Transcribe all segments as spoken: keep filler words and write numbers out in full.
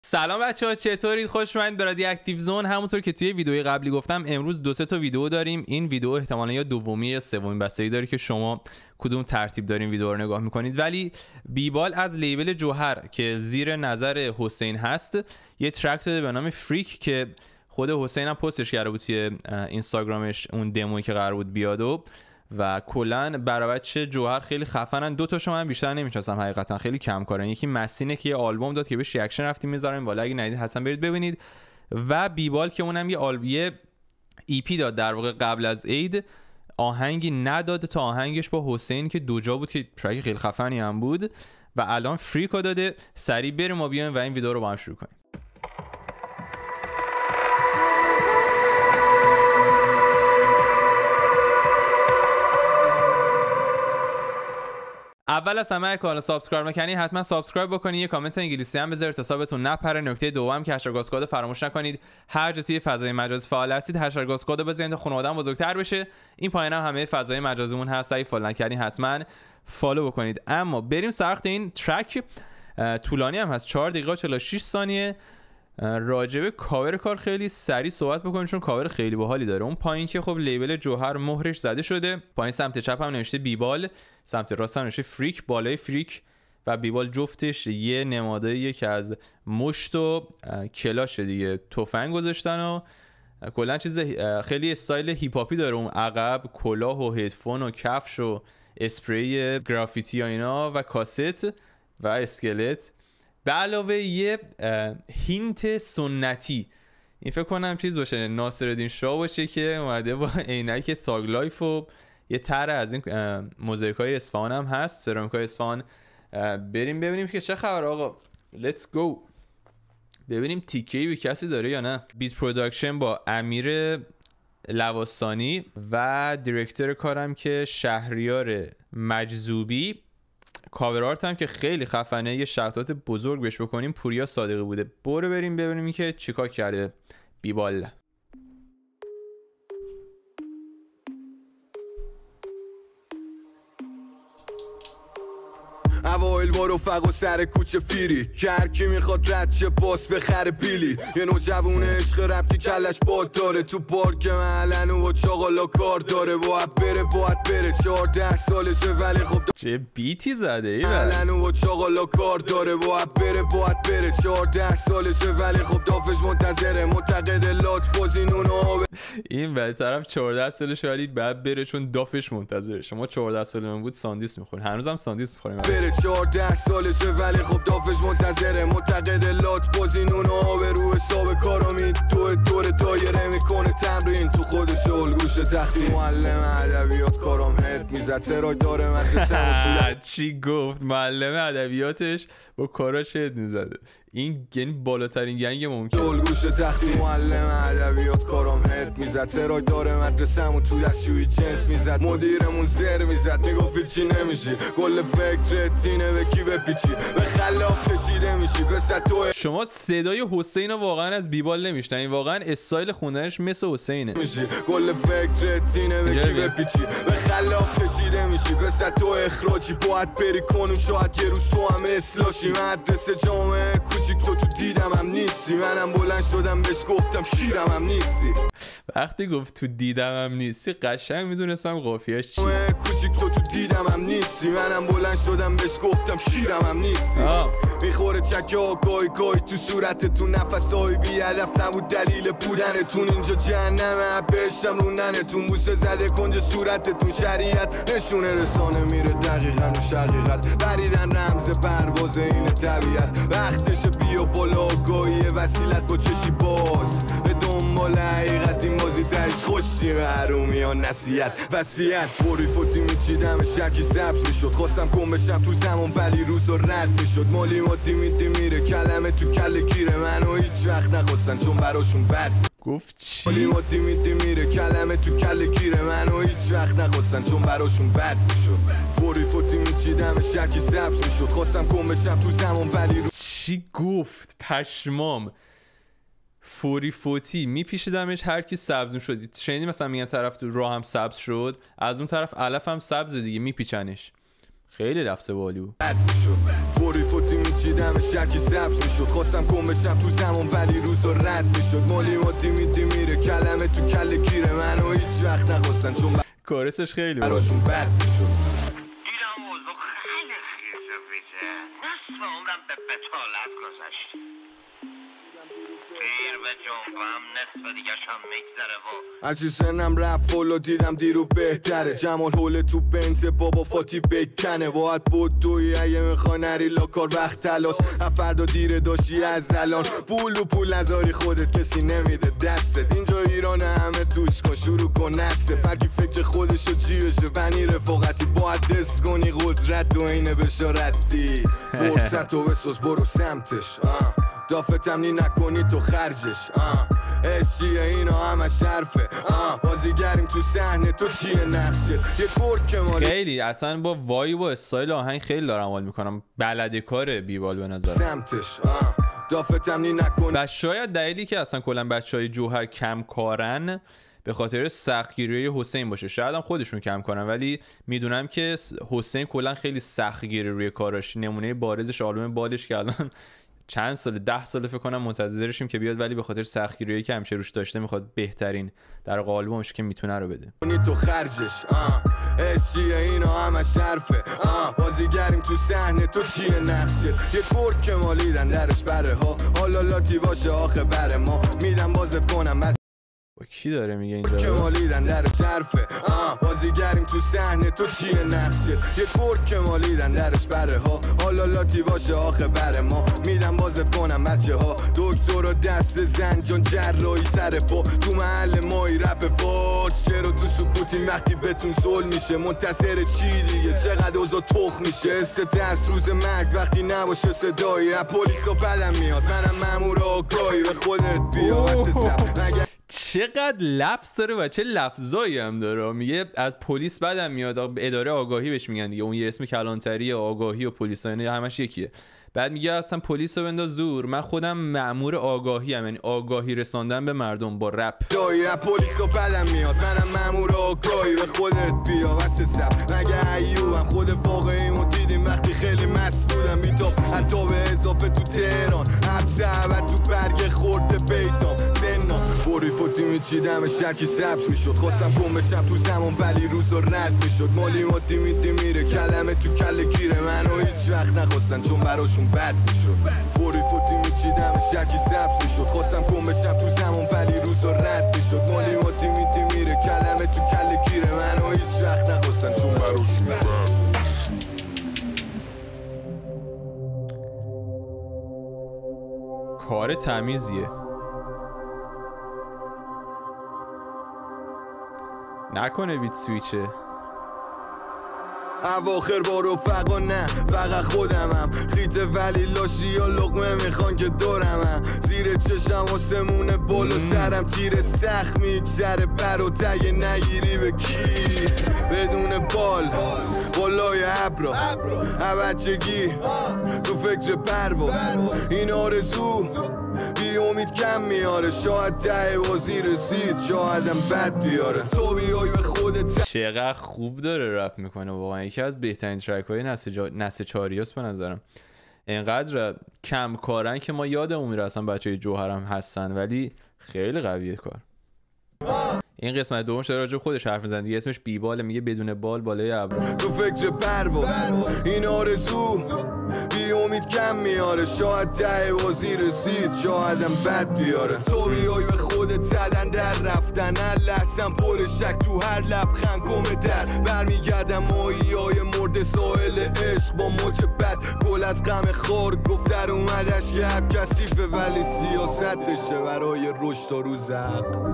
سلام بچه‌ها، چطورید؟ خوش اومدید به رادیو اکتیو زون. همونطور که توی ویدیوی قبلی گفتم امروز دو سه تا ویدیو داریم. این ویدیو احتمالاً یا دومی یا سومین بستگی داره که شما کدوم ترتیب دارین ویدیو رو نگاه میکنید. ولی بیبال از لیبل جوهر که زیر نظر حسین هست یه ترک داده به نام فریک که خود حسین هم پستش کرده بود توی اینستاگرامش، اون دمویی که قرار بود بیاد و و کلا برابچه جوهر خیلی خفنن. دو تاشو من بیشتر نمی‌شناسم حقیقتا، خیلی کم کارن. یکی مسینه که یه آلبوم داد که بهش ریاکشن رفتیم میذارم بالا، اگه ندید حتما برید ببینید. و بیبال که اونم یه آلبوم یه ای پی داد در واقع قبل از عید، آهنگی نداد تا آهنگش با حسین که دو جا بود که ترک خیلی خفنی هم بود و الان فریکو داده. سریع بریم ما بیایم و این ویدیو رو با هم شروع کنیم. اول از همه کانال سابسکرایب نکنید حتما سابسکرایب بکنید، یه کامنت انگلیسی هم بذارید تا حسابتون نپره. نکته دوم که هشتگ گاسکود فراموش نکنید. هر جا توی فضای مجازی فعال هستید هشتگ گاسکود بزنید تا خانواده‌ام بزرگتر بشه. این پایین هم همه فضای مجازیمون هست، اگه فالو نکردین حتما فالو بکنید. اما بریم سراغ این ترک. طولانی هم هست، چهار دقیقه و چهل و شش ثانیه. راجب کاور کار خیلی سریع صحبت بکنیم چون کاور خیلی باحالی داره. اون پایین که خب لیبل جوهر مهرش زده شده، پایین سمت چپ هم نوشته بیبال، سمت راست هم نوشته فریک. بالای فریک و بیبال جفتش یه نماداییه که از مشت و کلاش دیگه تفنگ گذاشتن و کلا چیز خیلی استایل هیپ هاپی داره. اون عقب کلاه و هدفون و کفش و اسپری گرافیتی و اینا و کاست و اسکلت، به علاوه یه هینت سنتی. این فکر کنم چیز باشه، ناصرالدین شاه باشه که اومده با عینک تاگ لایف و یه طرح از این موزاییکای اصفهان هم هست، سرامیکای اصفهان. بریم ببینیم که چه خبر آقا. لیتس گو ببینیم تیکه‌ای به کسی داره یا نه. بیت پروداکشن با امیر لواسانی و دیرکتور کارم که شهریار مجذوبی. کاور آرت هم که خیلی خفنه، یه شوتات بزرگ بهش بکنیم پوریا صادقی بوده. برو بریم ببینیم که چیکار کرده بیبال. اوایل با رفق و سر کوچه فیری که هرکی میخواد رد چه باس بخره پیلی. یه نوجوون عشق ربطی کلش باد داره، تو پارک محلن و چاقالا کار داره. باید بره باید بره چهارده سالشه ولی خب چه بیتی زده ای محلن و چاقالا کار داره. باید بره باید بره چهارده سالشه ولی خب دافش منتظره. معتقد لات بازینونو این به طرف چهارده سالشه ولی بعد بره چون دافش منتظره. شما چهارده سالمون بود ساندویچ میخورین، هنوزم ساندویچ میخوریم. بره چهارده سالشه ولی خب دافش منتظره. معتقد لات بازینونو به رو حساب کارو می تو دور دایره میکنه تمرین. تو خودش الگوش تختی معلم ادبیات کارم هد میزد سرای داره مدرسه. چی گفت؟ معلم ادبیاتش با کاراش هد میزده. این یعنی بالاترین گنگ ممکن. الگوش تختی معلم ادبیات کارم هد میزد سرای داره مدرسه‌مو تو دستشویی جنس میزد. مدیرمون زر میزد میگفت چی نمیشی، کل فکرت اینه به کی بپیچی، به خلاف کشیده میشی به تو. شما صدای حسین رو واقعا از بیبال نمیشنین، واقعا استایل خوندنش مثل حسینه. میشی کل فکرت اینه به کی بپیچی، به خلاف کشیده میشی به تو اخراجی. باید بری کنون شاید یه روز تو هم اصلاشی. مدرسه جامعه کوچیک تو تو دیدم هم نیستی، منم بلند شدم بهش گفتم شیرم هم نیستی. وقتی گفت تو دیدم هم نیستی قشنگ میدونستم قافیه‌اش چی. کوچیک تو تو دیدم هم نیستی، منم بلند شدم بهش گفتم شیرم هم نیستی. میخوره چکه ها گای گای تو صورتتون، نفسای بی هدف نبود دلیل بودنتون. اینجا جهنمه بهشتم رو ننتون، بوسه زده کنج صورتتون. شریعت نشونه رسانه میره دقیقا و شقیقت، بریدن رمز پرواز این طبیعت. وقتش بیا بالا گاهی وسیلت با چشی باز به دنبال حقیقت. این بازی تایش خوشی محرومی ها نصیحت وسیعت. فوری فوتی میچیدم شکی سبز میشد، خواستم کن بشم تو زمان ولی روزا رد میشد. مالی مادی میدی میره کلمه تو کل گیره منو هیچ وقت نخواستن چون براشون بد. گفت چی؟ مالی مادی میدی میره کلمه تو کل گیره منو هیچ وقت نخواستن چون براشون بد میشد. فوری فوتی میچیدم شکی سبز میشد، خواستم کن بشم تو زمان ولی رو... چی گفت؟ پشمام. فوری فوتی میپیشیدمش هر کی سبز میشد. شنیدی مثلا میگن طرف تو راه هم سبز شد، از اون طرف علف هم سبز دیگه میپیچنش. خیلی لفظ بالی بود. فوری فوتی میچیدم شکی سبز میشد، خواستم کن بشم تو زمان ولی روزا رد میشد. مالی مادی میدی میره کلمه تو کل گیره منو هیچ وقت نخواستن چون کورسش خیلی بود. براشون بد میشد. دیدم موضوع خیلی خیزه بیزه، نصف عمرم به بتالت گذشت. پیر به جنبم نصف دیگه شم میگذره و هرچی سنم رفت فولو دیدم دیرو بهتره. جمال حول تو بنز بابا فاتی بکنه، باید بود دوی اگه میخوا نری لاکار وقت تلاس. فردا دیره داشتی از الان پول و پول نزاری خودت کسی نمیده دستت. اینجا ایران همه توش کن شروع کن نسه، فرکی فکر خودش و جیبشه بنی رفاقتی. باید دست کنی قدرت و اینه بشارتی، فرصت و بسوز برو سمتش. آه. دافت تمنی نکنی تو خرجش. عشقیه اینا همه شرفه. بازیگریم تو صحنه تو چیه نقشه یه کرک مالی. خیلی اصلا با وای و استایل آهنگ خیلی دارم حال میکنم. بلده کار بیبال به نظر سمتش. دافت تمنی نکنی. و شاید دلیلی که اصلا کلا بچهای جوهر کم کارن به خاطر سختگیری حسین باشه. شاید هم خودشون کم کنن ولی میدونم که حسین کلا خیلی سختگیری روی کاراش. نمونه بارزش آلبوم بالش که الان چند سال ده سال فکر کنم منتظرشیم که بیاد، ولی به خاطر سختگیریایی که همیشه روش داشته میخواد بهترین در قالبش که میتونه رو بده. تو خرجش عشقیه اینا همه شرفه. بازیگریم تو صحنه تو چیه نقشه یه کرک مالیدن درش بره ها. حالا لاتی باشه آخه بره ما میدم بازت کنم. کی داره میگه اینجا که مالیدن در چرفه. بازیگریم تو صحنه تو چیه نقشه یه کرک مالیدن درش بره ها. حالا لاتی باشه آخه بره ما میدم بازت کنم بچه ها. دکتر و دست زنجان جراحی سر پا تو محل مایی رپ فارس. چرا تو سکوتین وقتی بهتون ظلم میشه منتظر چی دیگه چقدر اوضاع تخ میشه. است ترس روز مرگ وقتی نباشه صدایی از پلیسا بدم میاد. منم مامور آگاهی به خودت بیا واسه سب مگه چقدر لفظ داره و چه لفظایی هم داره. میگه از پلیس بدم میاد، اداره آگاهی بهش میگن دیگه. اون یه اسم کلانتری آگاهی و پلیس اینا همش یکیه. بعد میگه اصلا پلیس رو بنداز دور، من خودم مأمور آگاهی ام، یعنی آگاهی رساندن به مردم با رپ. دایی پلیس رو بدم میاد منم مأمور آگاهی به خودت بیا واسه سب مگه ایوبم. خود واقعیمو دیدیم وقتی خیلی مسئولم میتاب حتی به اضافه تو تهران حبس عبد تو برگ خورده بیتام زنان. فوری فوتی میچیدم شکی سبز میشد، خواستم کن بشم تو زمان ولی روزا رد میشد. مالی مادی میدی میره کلمه تو کل گیره منو هیچ وقت نخواستن چون براشون بد میشد. فوری فوتی میچیدم شکی سبز میشد، خواستم کن بشم تو زمان ولی روزا رد میشد. مالی مادی میدی میره کلمه تو کل گیره منو هیچ وقت نخواستن چون براشون بد. کار تمیزیه. نکنه بیت سویچه. اواخر با رفقا نه فقط خودمم خیته ولی لاشی یا لقمه میخوان که دورمم. زیر چشم آسمونه بالا سرم تیر سخت میگذره بر و تگه نگیری به کی بدون بال بالای ابرا بچگی تو فکر پرواز این آرزو بی امید کم میاره. شاید ته بازی رسید شایدم بد بیاره. تو بیای به خودت. چقدر خوب داره رپ میکنه واقعا. یکی از بهترین ترک های نسل, جا... نسل چاریاس به نظرم. اینقدر کم کارن که ما یادمون میره اصلا بچه جوهرم هستن ولی خیلی قویه کار. این قسمت دومش داره راجع خودش حرف میزنه دیگه. اسمش بیباله، میگه بدون بال بالای ابر. تو فکر پرواز این آرزو بی امید کم میاره. شاید ته بازی رسید شایدم بد بیاره. تو بیای به خودت زدن در رفتن هر لحظم پر شک تو هر لبخند کمه در برمیگردم ماهی های مرد ساحل عشق با موج بد گل از غم خار گفت در اومدش که حب کثیفه ولی سیاستشه برای رشد و روز حق.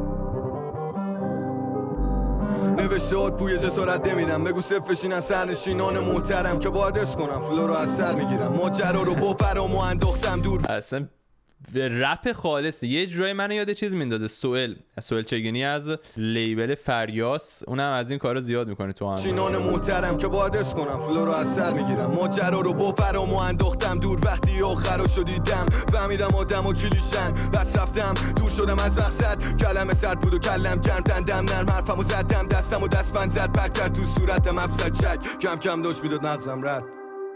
نوشتهات بوی جسارت نمیدم بگو صفشین از سرنشینان محترم که باید اس کنم فلو رو از سر میگیرم. ماجرا رو با فرامو انداختم دور. اصلا رپ خالص. یه جورایی منو یاد چیز میندازه، سوئل سوئل چگینی از لیبل فریاس، اونم از این کارا زیاد میکنه تو هم. چینان محترم که بادش کنم فلو رو از سر میگیرم، ماجرا رو با فرامو انداختم دور، وقتی آخرا شدیدم فهمیدم آدم و کلیشن، بس رفتم دور شدم از مقصد، کلمه سرد بود و کلم گرم، تندم نرم حرفمو زدم، دستمو دستبند زد بک کرد تو صورتم افسر چک، کم کم داشت میداد مغزم رد.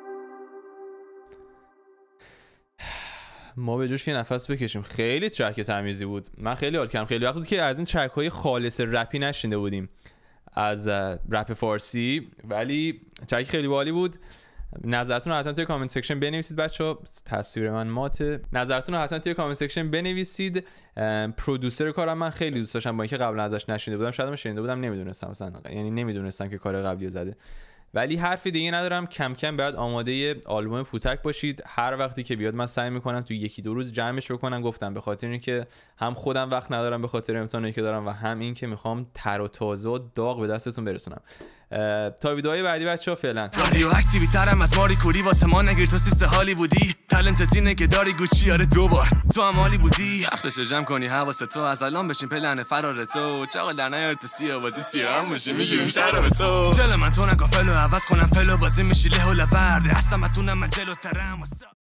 ما به جوش یه نفس بکشیم. خیلی ترک تمیزی بود، من خیلی حال کردم. خیلی وقت بود که از این ترک های خالص رپی نشینده بودیم از رپ فارسی، ولی ترک خیلی باحالی بود. نظرتون رو حتما توی کامنت سکشن بنویسید بچه‌ها. تصویر من ماته. نظرتون رو حتما توی کامنت سکشن بنویسید. پرودوسر کارم من خیلی دوست داشتم، با اینکه قبلا ازش نشینده بودم، شاید من شنیده بودم نمیدونستم مثلا، یعنی نمیدونستم که کار قبلی زده. ولی حرفی دیگه ندارم، کم کم باید آماده آلبوم پوتک باشید. هر وقتی که بیاد من سعی میکنم تو یکی دو روز جمعش بکنم. گفتم به خاطر اینکه هم خودم وقت ندارم به خاطر امتحانایی که دارم و هم این که میخوام تر و تازه و داغ به دستتون برسونم. تا ویدیوهای بعدی بچه‌ها فعلا. رادیو اکتیوی ترم از ماری کوری، واسه ما نگیر تو سیست هالیوودی، تالنت اینه که داری گوچی آره دوبار تو هم هالیوودی، وقتش جمع کنی حواست تو، از الان بشین پلن فرار تو، چاقل در نیار تو سیاه بازی سیاه هم بشین میگیریم شراب تو، جل من تو نگاه فلو عوض کنم فلو بازی میشی له و لورده، اصلا متونم من جلو ترم.